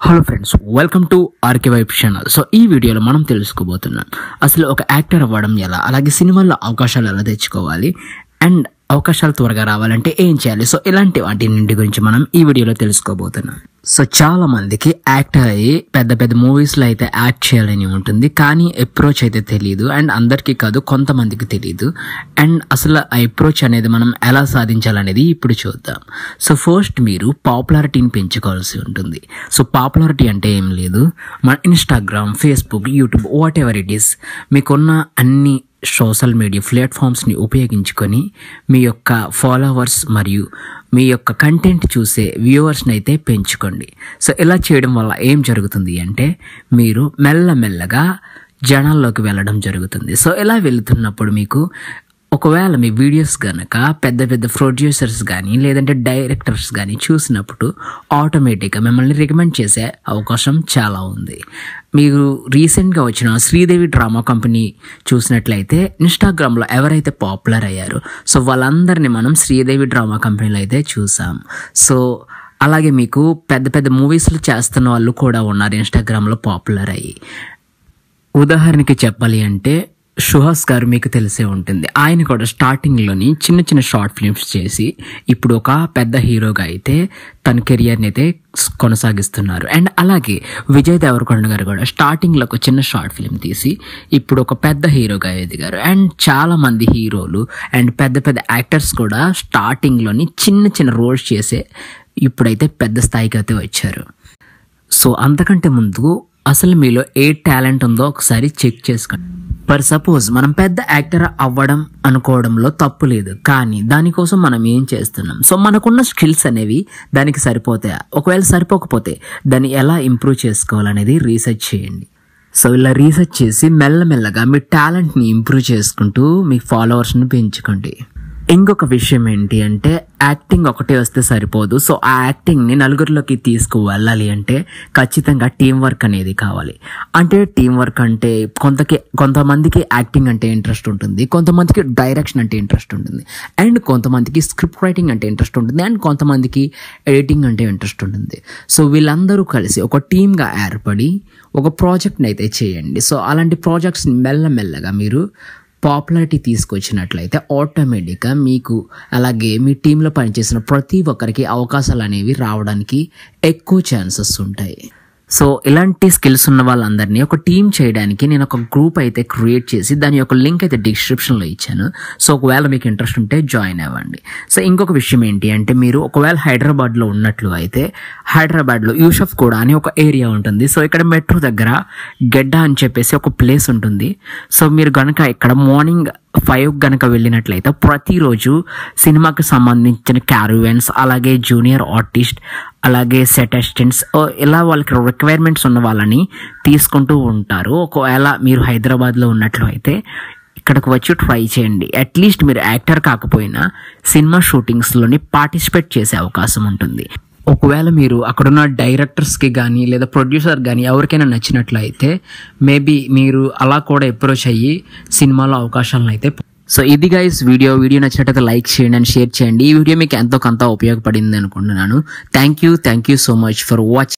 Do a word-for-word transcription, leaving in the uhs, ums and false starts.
Hello friends, welcome to RK vibe channel. So ఈ వీడియోలో మనం తెలుసుకోబోతున్నాం అసలు ఒక యాక్టర్ అవ్వడం ఎలా, అలాగే సినిమాల్లో అవకాశాలు ఎలా తెచ్చుకోవాలి అండ్ అవకాశాలు త్వరగా రావాలంటే ఏం చేయాలి. సో ఇలాంటి వాటి నుండి గురించి మనం ఈ వీడియోలో తెలుసుకోబోతున్నాం. సో చాలా మందికి యాక్టర్ అయ్యి పెద్ద పెద్ద మూవీస్లో అయితే యాక్ట్ చేయాలని ఉంటుంది, కానీ అప్రోచ్ అయితే తెలియదు. అండ్ అందరికీ కాదు, కొంతమందికి తెలియదు. అండ్ అసలు ఆ అప్రోచ్ అనేది మనం ఎలా సాధించాలనేది ఇప్పుడు చూద్దాం. సో ఫస్ట్ మీరు పాపులారిటీని పెంచుకోవాల్సి ఉంటుంది. సో పాపులారిటీ అంటే ఏం లేదు, మన Instagram, Facebook, YouTube, whatever it is, మీకున్న అన్ని సోషల్ మీడియా ప్లాట్ఫామ్స్ని ఉపయోగించుకొని మీ యొక్క ఫాలోవర్స్ మరియు మీ యొక్క కంటెంట్ చూసే వ్యూవర్స్ని అయితే పెంచుకోండి. సో ఇలా చేయడం వల్ల ఏం జరుగుతుంది అంటే మీరు మెల్లమెల్లగా జనాల్లోకి వెళ్ళడం జరుగుతుంది. సో ఇలా వెళుతున్నప్పుడు మీకు ఒకవేళ మీ వీడియోస్ కనుక పెద్ద పెద్ద ప్రొడ్యూసర్స్ కానీ లేదంటే డైరెక్టర్స్ కానీ చూసినప్పుడు ఆటోమేటిక్గా మిమ్మల్ని రికమెండ్ చేసే అవకాశం చాలా ఉంది. మీరు రీసెంట్గా వచ్చిన శ్రీదేవి డ్రామా కంపెనీ చూసినట్లయితే ఇన్స్టాగ్రామ్లో ఎవరైతే పాపులర్ అయ్యారో సో వాళ్ళందరినీ మనం శ్రీదేవి డ్రామా కంపెనీలో అయితే చూసాం. సో అలాగే మీకు పెద్ద పెద్ద మూవీస్లు చేస్తున్న వాళ్ళు కూడా ఉన్నారు ఇన్స్టాగ్రామ్లో పాపులర్ అయ్యి. ఉదాహరణకి చెప్పాలి అంటే సుహాస్ గారు మీకు తెలిసే ఉంటుంది. ఆయన కూడా స్టార్టింగ్లోని చిన్న చిన్న షార్ట్ ఫిల్మ్స్ చేసి ఇప్పుడు ఒక పెద్ద హీరోగా అయితే తన కెరియర్ని అయితే కొనసాగిస్తున్నారు. అండ్ అలాగే విజయ్ దేవరకొండ గారు కూడా స్టార్టింగ్లో ఒక చిన్న షార్ట్ ఫిల్మ్ తీసి ఇప్పుడు ఒక పెద్ద హీరోగా ఎదిగారు. అండ్ చాలామంది హీరోలు అండ్ పెద్ద పెద్ద యాక్టర్స్ కూడా స్టార్టింగ్లోని చిన్న చిన్న రోల్స్ చేసే ఇప్పుడైతే పెద్ద స్థాయికి అయితే వచ్చారు. సో అంతకంటే ముందు అసలు మీలో ఏ టాలెంట్ ఉందో ఒకసారి చెక్ చేసుకోండి. ఫర్ సపోజ్ మనం పెద్ద యాక్టర్ అవ్వడం అనుకోవడంలో తప్పు లేదు, కానీ దానికోసం మనం ఏం చేస్తున్నాం? సో మనకున్న స్కిల్స్ అనేవి దానికి సరిపోతాయా? ఒకవేళ సరిపోకపోతే దాన్ని ఎలా ఇంప్రూవ్ చేసుకోవాలనేది రీసెర్చ్ చేయండి. సో ఇలా రీసెర్చ్ చేసి మెల్లమెల్లగా మీ టాలెంట్ని ఇంప్రూవ్ చేసుకుంటూ మీ ఫాలోవర్స్ని పెంచుకోండి. ఇంకొక విషయం ఏంటి అంటే యాక్టింగ్ ఒకటే వస్తే సరిపోదు. సో ఆ యాక్టింగ్ని నలుగురిలోకి తీసుకువెళ్ళాలి అంటే ఖచ్చితంగా టీం వర్క్ అనేది కావాలి. అంటే టీం వర్క్ అంటే కొంతకి కొంతమందికి యాక్టింగ్ అంటే ఇంట్రెస్ట్ ఉంటుంది, కొంతమందికి డైరెక్షన్ అంటే ఇంట్రెస్ట్ ఉంటుంది, అండ్ కొంతమందికి స్క్రిప్ట్ రైటింగ్ అంటే ఇంట్రెస్ట్ ఉంటుంది, అండ్ కొంతమందికి ఎడిటింగ్ అంటే ఇంట్రెస్ట్ ఉంటుంది. సో వీళ్ళందరూ కలిసి ఒక టీమ్గా ఏర్పడి ఒక ప్రాజెక్ట్ని అయితే చేయండి. సో అలాంటి ప్రాజెక్ట్స్ని మెల్లమెల్లగా మీరు పాపులారిటీ తీసుకొచ్చినట్లయితే ఆటోమేటిక్గా మీకు అలాగే మీ టీంలో పనిచేసిన ప్రతి ఒక్కరికి అవకాశాలు అనేవి రావడానికి ఎక్కువ ఛాన్సెస్ ఉంటాయి. సో ఇలాంటి స్కిల్స్ ఉన్న వాళ్ళందరినీ ఒక టీం చేయడానికి నేను ఒక గ్రూప్ అయితే క్రియేట్ చేసి దాని యొక్క లింక్ అయితే డిస్క్రిప్షన్లో ఇచ్చాను. సో ఒకవేళ మీకు ఇంట్రెస్ట్ ఉంటే జాయిన్ అవ్వండి. సో ఇంకొక విషయం ఏంటి అంటే మీరు ఒకవేళ హైదరాబాద్లో ఉన్నట్లు అయితే హైదరాబాద్లో యూసఫ్ కూడా అని ఒక ఏరియా ఉంటుంది. సో ఇక్కడ మెట్రో దగ్గర గెడ్డ అని చెప్పేసి ఒక ప్లేస్ ఉంటుంది. సో మీరు కనుక ఇక్కడ మార్నింగ్ ఫైవ్ కనుక వెళ్ళినట్లయితే ప్రతిరోజు సినిమాకి సంబంధించిన క్యారవెన్స్, అలాగే జూనియర్ ఆర్టిస్ట్, అలాగే సెట్ అసిస్టెంట్స్, ఇలా వాళ్ళకి రిక్వైర్మెంట్స్ ఉన్న వాళ్ళని తీసుకుంటూ ఉంటారు. ఒకవేళ మీరు హైదరాబాద్లో ఉన్నట్లు అయితే ఇక్కడికి వచ్చి ట్రై చేయండి. అట్లీస్ట్ మీరు యాక్టర్ కాకపోయినా సినిమా షూటింగ్స్లోని పార్టిసిపేట్ చేసే అవకాశం ఉంటుంది. ఒకవేళ మీరు అక్కడున్న డైరెక్టర్స్కి కానీ లేదా ప్రొడ్యూసర్ కానీ ఎవరికైనా నచ్చినట్లయితే మేబీ మీరు అలా కూడా అప్రోచ్ అయ్యి సినిమాలో అవకాశాలను అయితే. సో ఇది గైస్ వీడియో వీడియో నచ్చినట్లయితే లైక్ చేయండి అండ్ షేర్ చేయండి. ఈ వీడియో మీకు ఎంతో కొంత ఉపయోగపడింది అనుకుంటున్నాను. Thank you thank you so much for watching.